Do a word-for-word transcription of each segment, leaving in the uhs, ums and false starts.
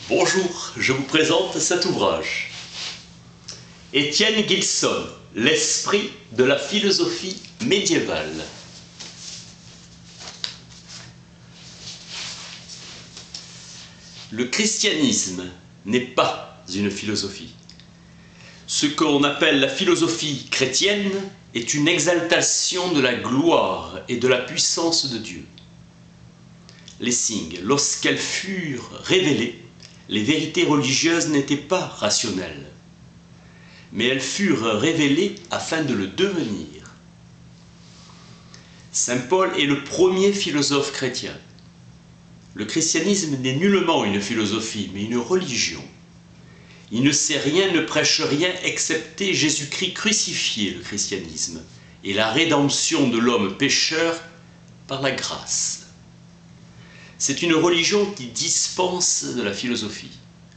Bonjour, je vous présente cet ouvrage. Étienne Gilson, l'esprit de la philosophie médiévale. Le christianisme n'est pas une philosophie. Ce qu'on appelle la philosophie chrétienne est une exaltation de la gloire et de la puissance de Dieu. Lessing, lorsqu'elles furent révélées, les vérités religieuses n'étaient pas rationnelles, mais elles furent révélées afin de le devenir. Saint Paul est le premier philosophe chrétien. Le christianisme n'est nullement une philosophie, mais une religion. Il ne sait rien, ne prêche rien, excepté Jésus-Christ crucifié, le christianisme, et la rédemption de l'homme pécheur par la grâce. C'est une religion qui dispense de la philosophie.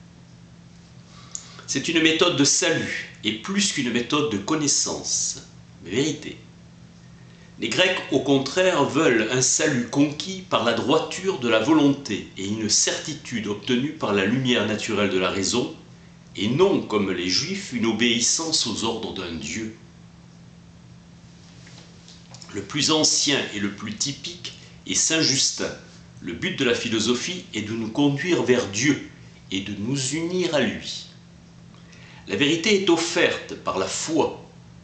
C'est une méthode de salut, et plus qu'une méthode de connaissance, mais vérité. Les Grecs, au contraire, veulent un salut conquis par la droiture de la volonté et une certitude obtenue par la lumière naturelle de la raison, et non, comme les Juifs, une obéissance aux ordres d'un Dieu. Le plus ancien et le plus typique est Saint Justin. Le but de la philosophie est de nous conduire vers Dieu et de nous unir à lui. La vérité est offerte par la foi.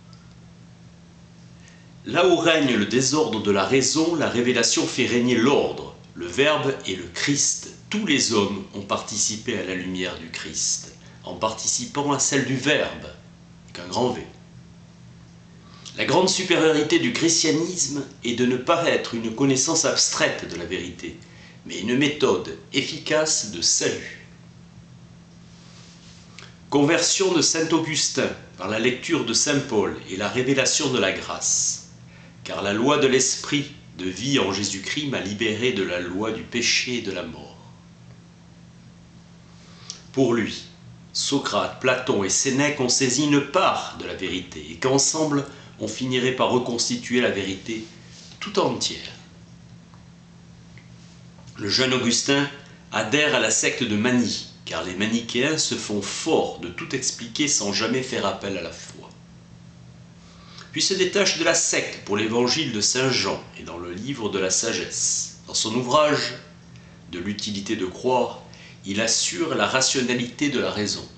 Là où règne le désordre de la raison, la révélation fait régner l'ordre. Le Verbe est le Christ. Tous les hommes ont participé à la lumière du Christ, en participant à celle du Verbe, avec un grand V. La grande supériorité du christianisme est de ne pas être une connaissance abstraite de la vérité, mais une méthode efficace de salut. Conversion de saint Augustin par la lecture de saint Paul et la révélation de la grâce, car la loi de l'esprit de vie en Jésus-Christ m'a libéré de la loi du péché et de la mort. Pour lui, Socrate, Platon et Sénèque ont saisi une part de la vérité et qu'ensemble, on finirait par reconstituer la vérité tout entière. Le jeune Augustin adhère à la secte de Manie, car les manichéens se font forts de tout expliquer sans jamais faire appel à la foi. Puis se détache de la secte pour l'évangile de saint Jean et dans le livre de la sagesse. Dans son ouvrage de l'utilité de croire, il assure la rationalité de la raison.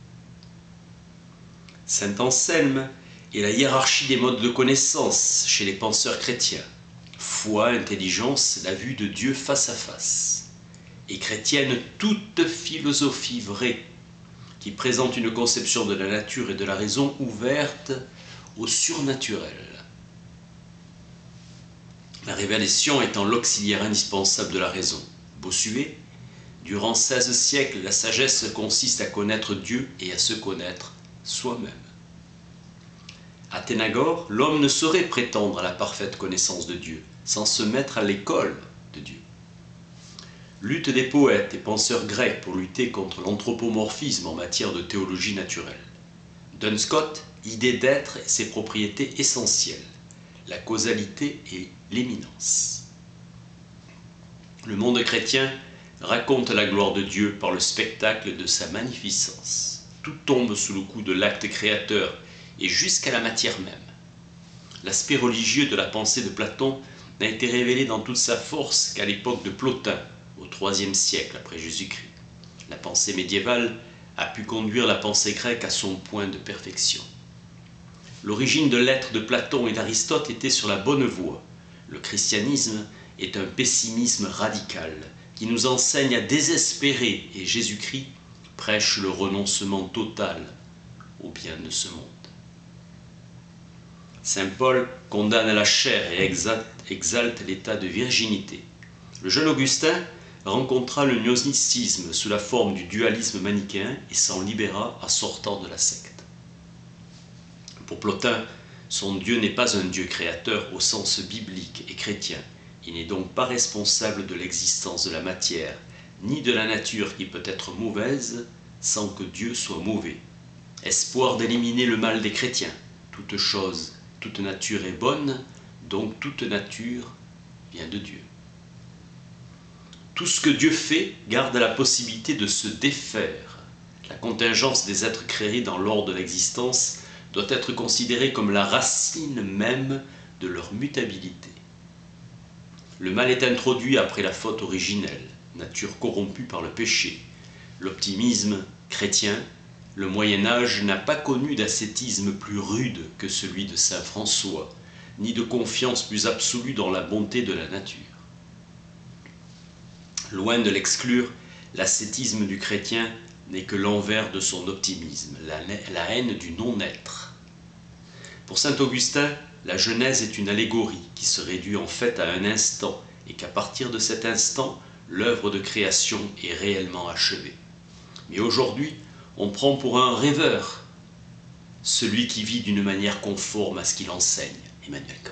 Saint Anselme et la hiérarchie des modes de connaissance chez les penseurs chrétiens. Foi, intelligence, la vue de Dieu face à face. Et chrétienne toute philosophie vraie, qui présente une conception de la nature et de la raison ouverte au surnaturel. La révélation étant l'auxiliaire indispensable de la raison. Bossuet, durant seize siècles, la sagesse consiste à connaître Dieu et à se connaître soi-même. Athénagore, l'homme ne saurait prétendre à la parfaite connaissance de Dieu sans se mettre à l'école de Dieu. Lutte des poètes et penseurs grecs pour lutter contre l'anthropomorphisme en matière de théologie naturelle. Duns Scott, idée d'être et ses propriétés essentielles, la causalité et l'éminence. Le monde chrétien raconte la gloire de Dieu par le spectacle de sa magnificence. Tout tombe sous le coup de l'acte créateur et jusqu'à la matière même. L'aspect religieux de la pensée de Platon n'a été révélé dans toute sa force qu'à l'époque de Plotin, au troisième siècle après Jésus-Christ. La pensée médiévale a pu conduire la pensée grecque à son point de perfection. L'origine de l'être de Platon et d'Aristote était sur la bonne voie. Le christianisme est un pessimisme radical qui nous enseigne à désespérer et Jésus-Christ prêche le renoncement total au bien de ce monde. Saint Paul condamne la chair et exalte l'état de virginité. Le jeune Augustin rencontra le gnosticisme sous la forme du dualisme manichéen et s'en libéra en sortant de la secte. Pour Plotin, son Dieu n'est pas un Dieu créateur au sens biblique et chrétien. Il n'est donc pas responsable de l'existence de la matière, ni de la nature qui peut être mauvaise sans que Dieu soit mauvais. Espoir d'éliminer le mal des chrétiens. Toute chose, toute nature est bonne, donc toute nature vient de Dieu. Tout ce que Dieu fait garde la possibilité de se défaire. La contingence des êtres créés dans l'ordre de l'existence doit être considérée comme la racine même de leur mutabilité. Le mal est introduit après la faute originelle, nature corrompue par le péché. L'optimisme chrétien, le Moyen-Âge n'a pas connu d'ascétisme plus rude que celui de saint François, ni de confiance plus absolue dans la bonté de la nature. Loin de l'exclure, l'ascétisme du chrétien n'est que l'envers de son optimisme, la, la haine du non-être. Pour saint Augustin, la Genèse est une allégorie qui se réduit en fait à un instant et qu'à partir de cet instant, l'œuvre de création est réellement achevée. Mais aujourd'hui, on prend pour un rêveur celui qui vit d'une manière conforme à ce qu'il enseigne, Emmanuel Kant.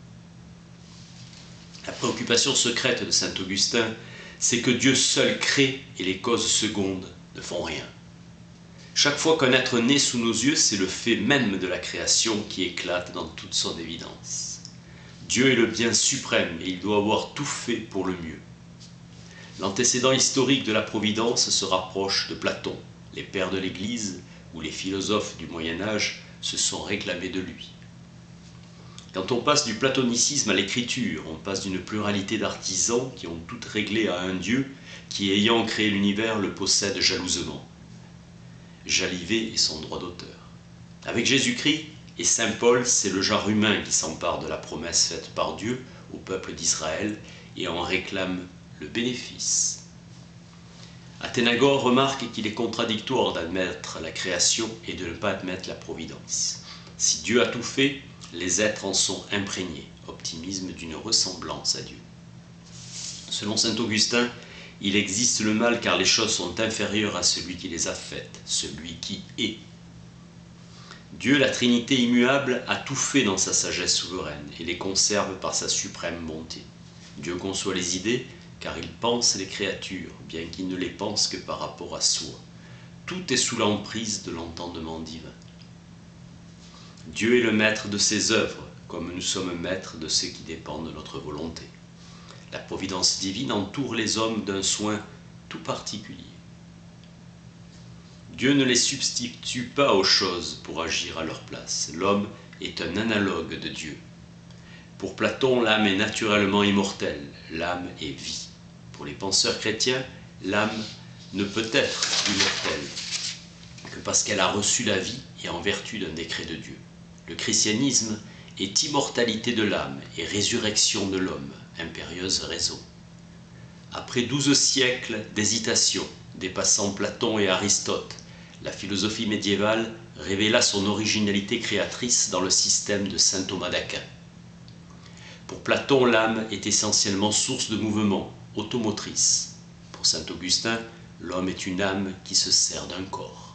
La préoccupation secrète de saint Augustin, c'est que Dieu seul crée et les causes secondes ne font rien. Chaque fois qu'un être naît sous nos yeux, c'est le fait même de la création qui éclate dans toute son évidence. Dieu est le bien suprême et il doit avoir tout fait pour le mieux. L'antécédent historique de la providence se rapproche de Platon. Les pères de l'Église ou les philosophes du Moyen-Âge se sont réclamés de lui. Quand on passe du platonicisme à l'écriture, on passe d'une pluralité d'artisans qui ont tout réglé à un Dieu qui, ayant créé l'univers, le possède jalousement. Jalivet est son droit d'auteur. Avec Jésus-Christ et saint Paul, c'est le genre humain qui s'empare de la promesse faite par Dieu au peuple d'Israël et en réclame le bénéfice. Athénagore remarque qu'il est contradictoire d'admettre la création et de ne pas admettre la providence. Si Dieu a tout fait, les êtres en sont imprégnés, optimisme d'une ressemblance à Dieu. Selon saint Augustin, il existe le mal car les choses sont inférieures à celui qui les a faites, celui qui est. Dieu, la Trinité immuable, a tout fait dans sa sagesse souveraine et les conserve par sa suprême bonté. Dieu conçoit les idées car il pense les créatures, bien qu'il ne les pense que par rapport à soi. Tout est sous l'emprise de l'entendement divin. Dieu est le maître de ses œuvres, comme nous sommes maîtres de ce qui dépend de notre volonté. La providence divine entoure les hommes d'un soin tout particulier. Dieu ne les substitue pas aux choses pour agir à leur place. L'homme est un analogue de Dieu. Pour Platon, l'âme est naturellement immortelle, l'âme est vie. Pour les penseurs chrétiens, l'âme ne peut être immortelle que parce qu'elle a reçu la vie et en vertu d'un décret de Dieu. Le christianisme est immortalité de l'âme et résurrection de l'homme, impérieuse raison. Après douze siècles d'hésitation, dépassant Platon et Aristote, la philosophie médiévale révéla son originalité créatrice dans le système de saint Thomas d'Aquin. Pour Platon, l'âme est essentiellement source de mouvement, automotrice. Pour saint Augustin, l'homme est une âme qui se sert d'un corps.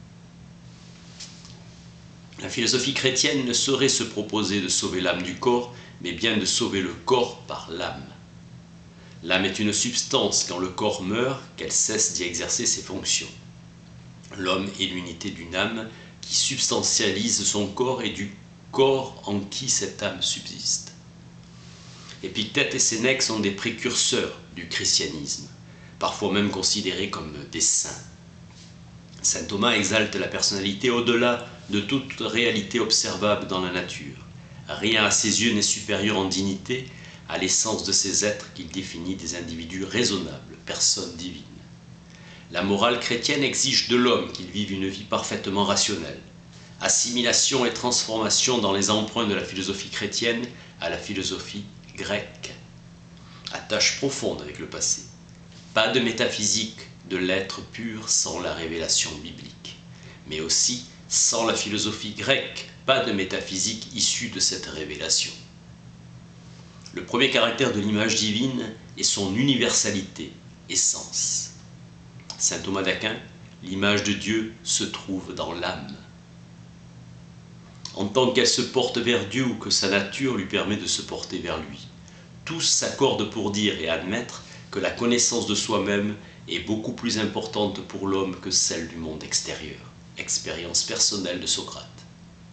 La philosophie chrétienne ne saurait se proposer de sauver l'âme du corps, mais bien de sauver le corps par l'âme. L'âme est une substance, quand le corps meurt, qu'elle cesse d'y exercer ses fonctions. L'homme est l'unité d'une âme qui substantialise son corps et du corps en qui cette âme subsiste. Épictète et Sénèque sont des précurseurs du christianisme, parfois même considérés comme des saints. Saint Thomas exalte la personnalité au-delà de toute réalité observable dans la nature. Rien à ses yeux n'est supérieur en dignité à l'essence de ces êtres qu'il définit des individus raisonnables, personnes divines. La morale chrétienne exige de l'homme qu'il vive une vie parfaitement rationnelle. Assimilation et transformation dans les emprunts de la philosophie chrétienne à la philosophie grecque. Attache profonde avec le passé. Pas de métaphysique de l'être pur sans la révélation biblique, mais aussi sans la philosophie grecque, pas de métaphysique issue de cette révélation. Le premier caractère de l'image divine est son universalité, essence. Saint Thomas d'Aquin, l'image de Dieu se trouve dans l'âme. En tant qu'elle se porte vers Dieu ou que sa nature lui permet de se porter vers lui, tous s'accordent pour dire et admettre que la connaissance de soi-même est beaucoup plus importante pour l'homme que celle du monde extérieur. Expérience personnelle de Socrate.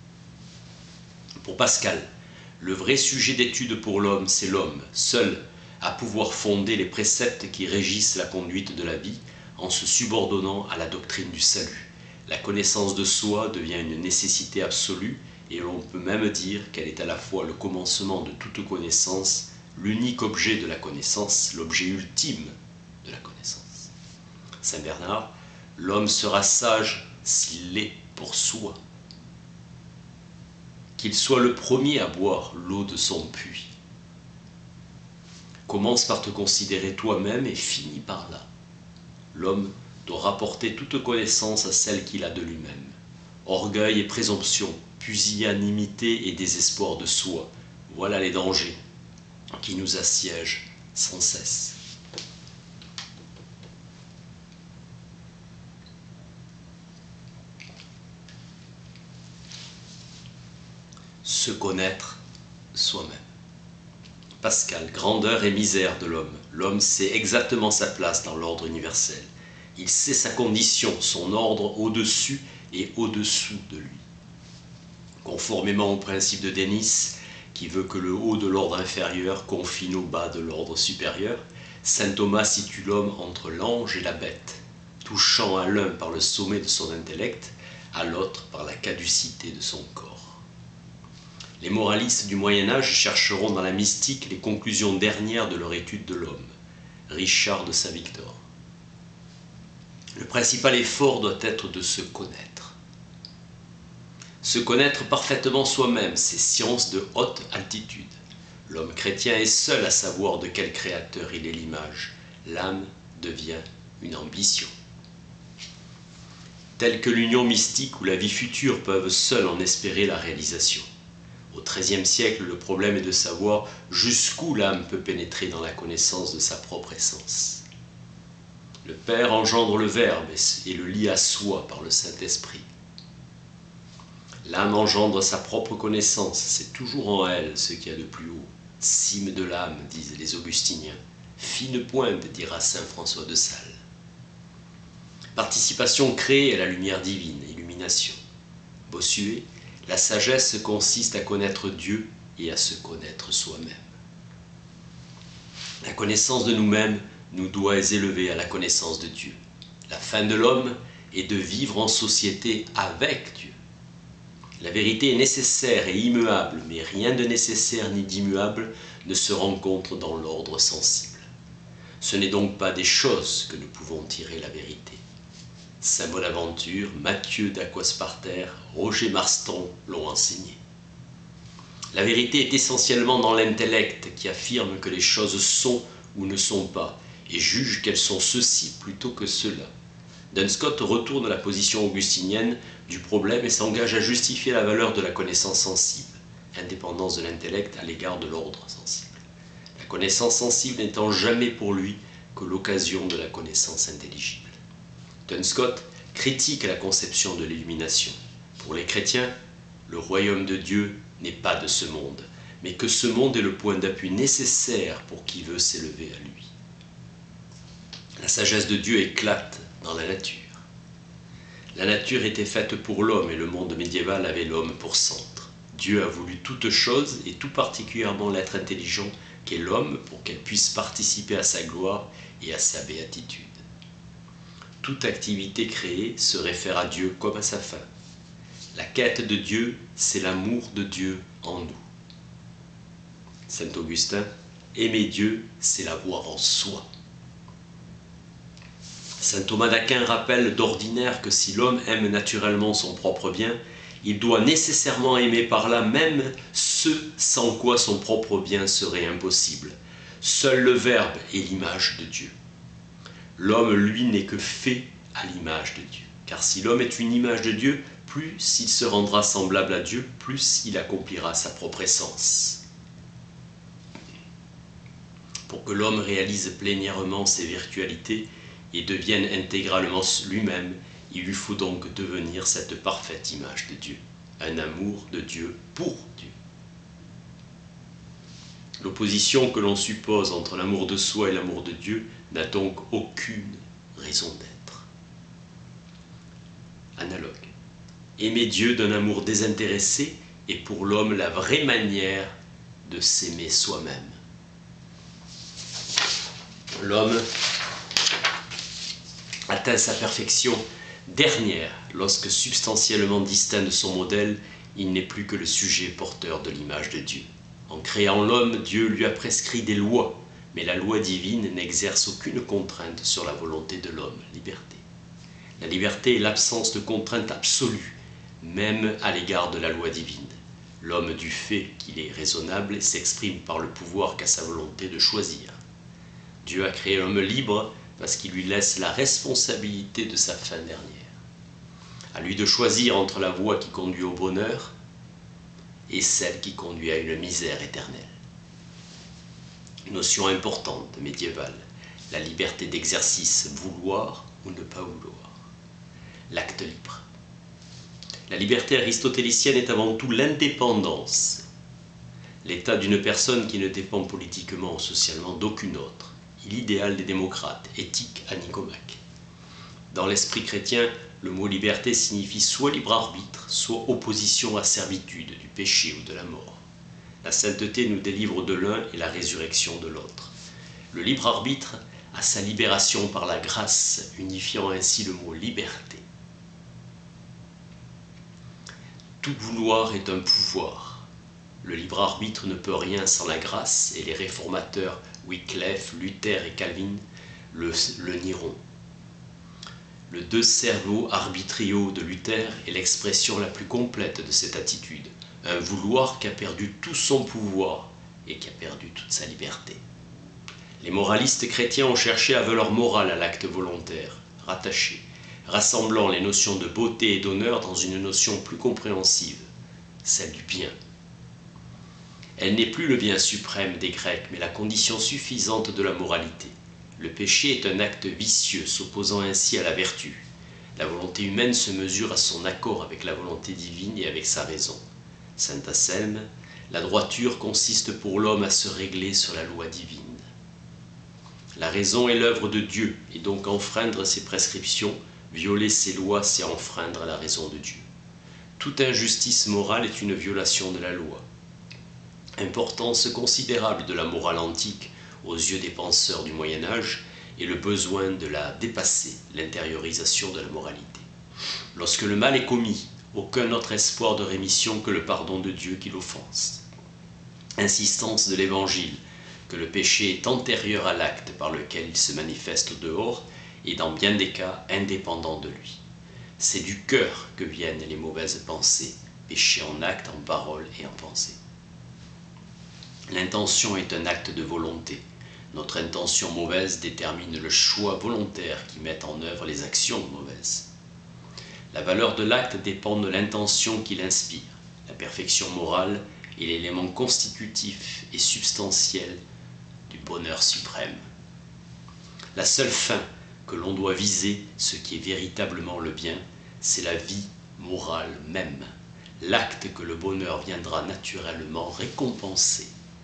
Pour Pascal, le vrai sujet d'étude pour l'homme, c'est l'homme, seul, à pouvoir fonder les préceptes qui régissent la conduite de la vie en se subordonnant à la doctrine du salut. La connaissance de soi devient une nécessité absolue et l'on peut même dire qu'elle est à la fois le commencement de toute connaissance, l'unique objet de la connaissance, l'objet ultime de la connaissance. Saint Bernard, l'homme sera sage s'il l'est pour soi. Qu'il soit le premier à boire l'eau de son puits. Commence par te considérer toi-même et finis par là. L'homme doit rapporter toute connaissance à celle qu'il a de lui-même. Orgueil et présomption, pusillanimité et désespoir de soi, voilà les dangers qui nous assiègent sans cesse. Se connaître soi-même. Pascal, grandeur et misère de l'homme. L'homme sait exactement sa place dans l'ordre universel. Il sait sa condition, son ordre au-dessus et au-dessous de lui. Conformément au principe de Denis, qui veut que le haut de l'ordre inférieur confine au bas de l'ordre supérieur, saint Thomas situe l'homme entre l'ange et la bête, touchant à l'un par le sommet de son intellect, à l'autre par la caducité de son corps. Les moralistes du Moyen-Âge chercheront dans la mystique les conclusions dernières de leur étude de l'homme. Richard de Saint-Victor. Le principal effort doit être de se connaître. Se connaître parfaitement soi-même, c'est science de haute altitude. L'homme chrétien est seul à savoir de quel créateur il est l'image. L'âme devient une ambition. Telle que l'union mystique ou la vie future peuvent seuls en espérer la réalisation. Au treizième siècle, le problème est de savoir jusqu'où l'âme peut pénétrer dans la connaissance de sa propre essence. Le Père engendre le Verbe et le lie à soi par le Saint-Esprit. L'âme engendre sa propre connaissance, c'est toujours en elle ce qu'il y a de plus haut. Cime de l'âme, disent les augustiniens. Fine pointe, dira saint François de Sales. Participation créée à la lumière divine, illumination. Bossuet, la sagesse consiste à connaître Dieu et à se connaître soi-même. La connaissance de nous-mêmes nous doit élever à la connaissance de Dieu. La fin de l'homme est de vivre en société avec Dieu. La vérité est nécessaire et immuable, mais rien de nécessaire ni d'immuable ne se rencontre dans l'ordre sensible. Ce n'est donc pas des choses que nous pouvons tirer la vérité. Saint Bonaventure, Mathieu d'Aquasparter, Roger Marston l'ont enseigné. La vérité est essentiellement dans l'intellect qui affirme que les choses sont ou ne sont pas et juge qu'elles sont ceci plutôt que cela. Duns Scotus retourne la position augustinienne du problème et s'engage à justifier la valeur de la connaissance sensible, indépendance de l'intellect à l'égard de l'ordre sensible. La connaissance sensible n'étant jamais pour lui que l'occasion de la connaissance intelligible. Duns Scotus critique la conception de l'illumination. Pour les chrétiens, le royaume de Dieu n'est pas de ce monde, mais que ce monde est le point d'appui nécessaire pour qui veut s'élever à lui. La sagesse de Dieu éclate dans la nature. La nature était faite pour l'homme et le monde médiéval avait l'homme pour centre. Dieu a voulu toute chose et tout particulièrement l'être intelligent qu'est l'homme pour qu'elle puisse participer à sa gloire et à sa béatitude. Toute activité créée se réfère à Dieu comme à sa fin. La quête de Dieu, c'est l'amour de Dieu en nous. Saint Augustin, aimer Dieu, c'est l'avoir en soi. Saint Thomas d'Aquin rappelle d'ordinaire que si l'homme aime naturellement son propre bien, il doit nécessairement aimer par là même ceux sans quoi son propre bien serait impossible. Seul le Verbe est l'image de Dieu. L'homme, lui, n'est que fait à l'image de Dieu. Car si l'homme est une image de Dieu, plus il se rendra semblable à Dieu, plus il accomplira sa propre essence. Pour que l'homme réalise plénièrement ses virtualités et devienne intégralement lui-même, il lui faut donc devenir cette parfaite image de Dieu, un amour de Dieu pour Dieu. L'opposition que l'on suppose entre l'amour de soi et l'amour de Dieu n'a donc aucune raison d'être. Analogue. Aimer Dieu d'un amour désintéressé est pour l'homme la vraie manière de s'aimer soi-même. L'homme atteint sa perfection dernière lorsque, substantiellement distinct de son modèle, il n'est plus que le sujet porteur de l'image de Dieu. En créant l'homme, Dieu lui a prescrit des lois, mais la loi divine n'exerce aucune contrainte sur la volonté de l'homme, liberté. La liberté est l'absence de contrainte absolue, même à l'égard de la loi divine. L'homme, du fait qu'il est raisonnable, s'exprime par le pouvoir qu'a sa volonté de choisir. Dieu a créé l'homme libre parce qu'il lui laisse la responsabilité de sa fin dernière. À lui de choisir entre la voie qui conduit au bonheur et celle qui conduit à une misère éternelle. Notion importante médiévale, la liberté d'exercice, vouloir ou ne pas vouloir. L'acte libre. La liberté aristotélicienne est avant tout l'indépendance, l'état d'une personne qui ne dépend politiquement ou socialement d'aucune autre, l'idéal des démocrates, éthique à Nicomaque. Dans l'esprit chrétien, le mot liberté signifie soit libre arbitre, soit opposition à servitude, du péché ou de la mort. La sainteté nous délivre de l'un et la résurrection de l'autre. Le libre arbitre a sa libération par la grâce, unifiant ainsi le mot liberté. Tout vouloir est un pouvoir. Le libre arbitre ne peut rien sans la grâce, et les réformateurs Wycliffe, Luther et Calvin le, le nieront. Le de servo arbitrio de Luther est l'expression la plus complète de cette attitude, un vouloir qui a perdu tout son pouvoir et qui a perdu toute sa liberté. Les moralistes chrétiens ont cherché à valeur morale à l'acte volontaire, rattaché, rassemblant les notions de beauté et d'honneur dans une notion plus compréhensive, celle du bien. Elle n'est plus le bien suprême des Grecs, mais la condition suffisante de la moralité. Le péché est un acte vicieux, s'opposant ainsi à la vertu. La volonté humaine se mesure à son accord avec la volonté divine et avec sa raison. Saint Anselme, la droiture consiste pour l'homme à se régler sur la loi divine. La raison est l'œuvre de Dieu, et donc enfreindre ses prescriptions, violer ses lois, c'est enfreindre la raison de Dieu. Toute injustice morale est une violation de la loi. Importance considérable de la morale antique aux yeux des penseurs du Moyen-Âge et le besoin de la dépasser, l'intériorisation de la moralité. Lorsque le mal est commis, aucun autre espoir de rémission que le pardon de Dieu qui l'offense. Insistance de l'Évangile, que le péché est antérieur à l'acte par lequel il se manifeste au dehors et dans bien des cas indépendant de lui. C'est du cœur que viennent les mauvaises pensées, péché en acte, en parole et en pensée. L'intention est un acte de volonté. Notre intention mauvaise détermine le choix volontaire qui met en œuvre les actions mauvaises. La valeur de l'acte dépend de l'intention qui l'inspire. La perfection morale est l'élément constitutif et substantiel du bonheur suprême. La seule fin que l'on doit viser, ce qui est véritablement le bien, c'est la vie morale même, l'acte que le bonheur viendra naturellement récompenser.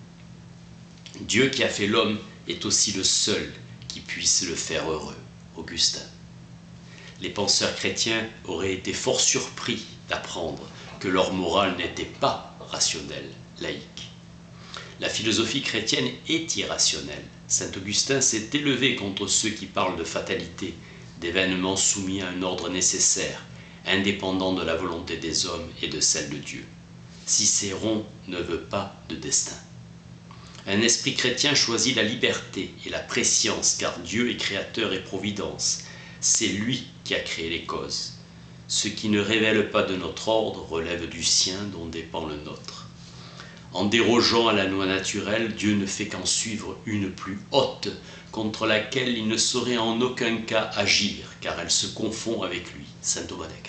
Dieu qui a fait l'homme est aussi le seul qui puisse le faire heureux. Augustin. Les penseurs chrétiens auraient été fort surpris d'apprendre que leur morale n'était pas rationnelle, laïque. La philosophie chrétienne est irrationnelle. Saint Augustin s'est élevé contre ceux qui parlent de fatalité, d'événements soumis à un ordre nécessaire, indépendant de la volonté des hommes et de celle de Dieu. Cicéron ne veut pas de destin. Un esprit chrétien choisit la liberté et la prescience, car Dieu est créateur et providence. C'est lui qui a créé les causes. Ce qui ne révèle pas de notre ordre relève du sien dont dépend le nôtre. En dérogeant à la loi naturelle, Dieu ne fait qu'en suivre une plus haute, contre laquelle il ne saurait en aucun cas agir, car elle se confond avec lui. Saint Thomas d'Aquin.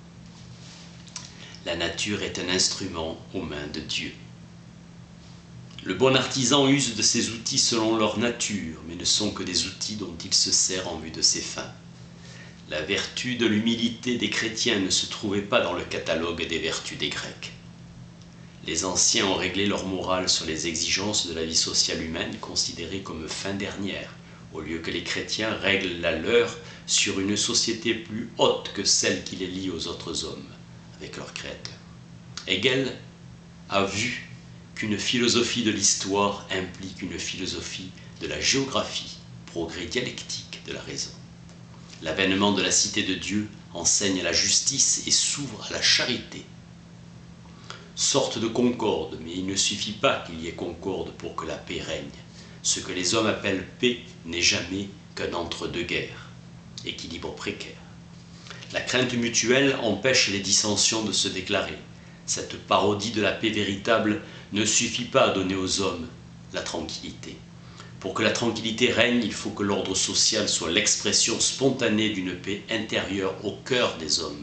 La nature est un instrument aux mains de Dieu. Le bon artisan use de ses outils selon leur nature, mais ne sont que des outils dont il se sert en vue de ses fins. La vertu de l'humilité des chrétiens ne se trouvait pas dans le catalogue des vertus des Grecs. Les anciens ont réglé leur morale sur les exigences de la vie sociale humaine considérées comme fin dernière, au lieu que les chrétiens règlent la leur sur une société plus haute que celle qui les lie aux autres hommes, avec leur Créateur. Hegel a vu qu'une philosophie de l'histoire implique une philosophie de la géographie progrès dialectique de la raison. L'avènement de la cité de Dieu enseigne la justice et s'ouvre à la charité. Sorte de concorde, mais il ne suffit pas qu'il y ait concorde pour que la paix règne. Ce que les hommes appellent paix n'est jamais qu'un entre-deux-guerres, équilibre précaire. La crainte mutuelle empêche les dissensions de se déclarer. Cette parodie de la paix véritable ne suffit pas à donner aux hommes la tranquillité. Pour que la tranquillité règne, il faut que l'ordre social soit l'expression spontanée d'une paix intérieure au cœur des hommes.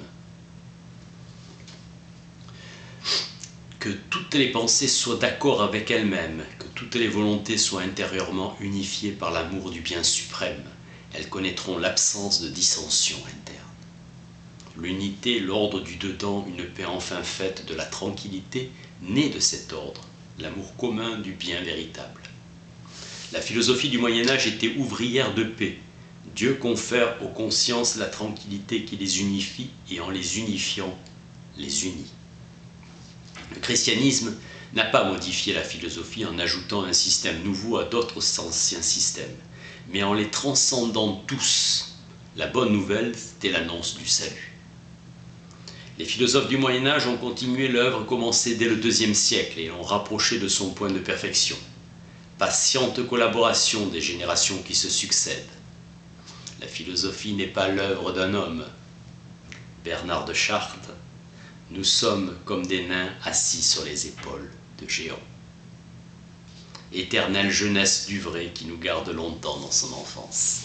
Que toutes les pensées soient d'accord avec elles-mêmes, que toutes les volontés soient intérieurement unifiées par l'amour du bien suprême. Elles connaîtront l'absence de dissension interne. L'unité, l'ordre du dedans, une paix enfin faite, de la tranquillité, née de cet ordre, l'amour commun du bien véritable. La philosophie du Moyen-Âge était ouvrière de paix. Dieu confère aux consciences la tranquillité qui les unifie et en les unifiant, les unit. Le christianisme n'a pas modifié la philosophie en ajoutant un système nouveau à d'autres anciens systèmes, mais en les transcendant tous. La bonne nouvelle, c'était l'annonce du salut. Les philosophes du Moyen-Âge ont continué l'œuvre commencée dès le deuxième siècle et l'ont rapproché de son point de perfection. Patiente collaboration des générations qui se succèdent. La philosophie n'est pas l'œuvre d'un homme. Bernard de Chartres, nous sommes comme des nains assis sur les épaules de géants. Éternelle jeunesse du vrai qui nous garde longtemps dans son enfance.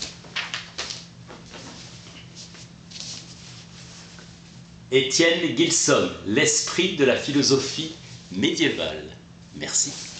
Étienne Gilson, l'esprit de la philosophie médiévale. Merci.